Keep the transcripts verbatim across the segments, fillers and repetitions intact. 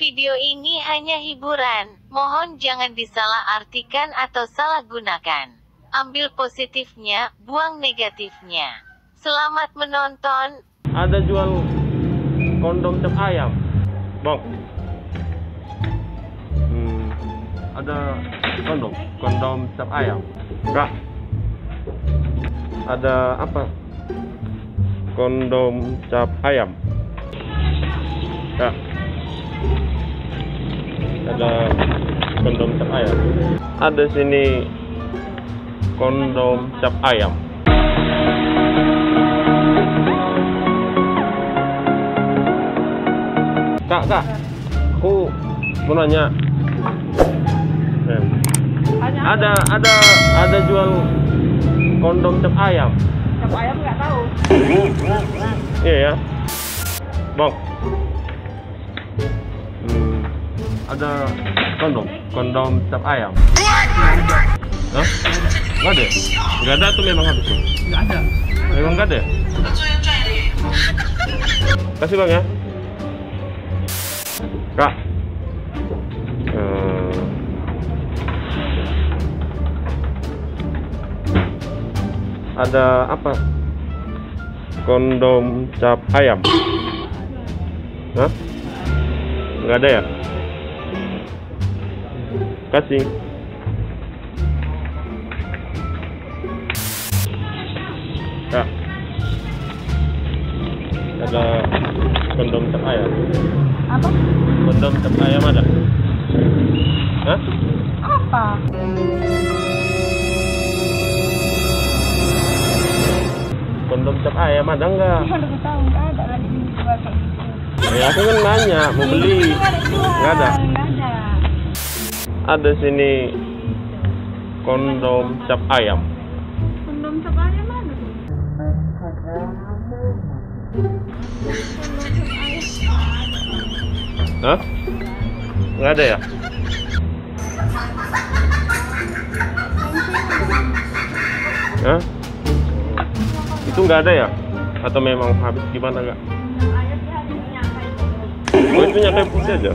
Video ini hanya hiburan, mohon jangan disalahartikan atau salah gunakan. Ambil positifnya, buang negatifnya. Selamat menonton. Ada jual kondom cap ayam, Bang. Hmm, ada kondom, kondom cap ayam. Kak, ada apa? Kondom cap ayam. Kak, ada kondom cap ayam. Ada sini kondom cap ayam. Kak, kak, aku mau nanya. Eh. Ada, ada, ada jual kondom cap ayam. Cap ayam nggak tahu. Iya ya, Bang. Hmm, ada kondom, kondom cap ayam. Hah? Nggak ada? Nggak ada tuh memang habis. Nggak ada. Memang nggak ada. Kasih Bang ya. Kak, uh, ada apa? Kondom cap ayam? Hah? Nggak ada ya? Kasih. Kak, ada kondom cap ayam? Apa? Kondom cap ayam ada? Hah? Apa? Kondom cap ayam ada nggak? Mana aku tahu nggak ada lagi dijual kayak gitu. Ya aku kan nanya mau beli. Nggak ada. Nggak ada. Ada sini kondom cap ayam. Kondom cap ayam mana tuh? Hah? Nggak ada ya? Hah? Itu nggak ada ya? Atau memang habis gimana nggak? Oh itu nyampe putih aja?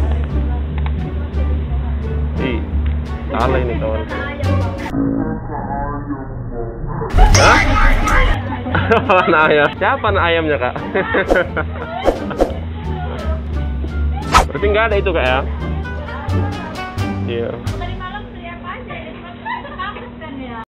Ih, salah ini kawan. Hah? Mana ayam? Siapa anak ayamnya kak? Berarti nggak ada itu kak ya? Iya.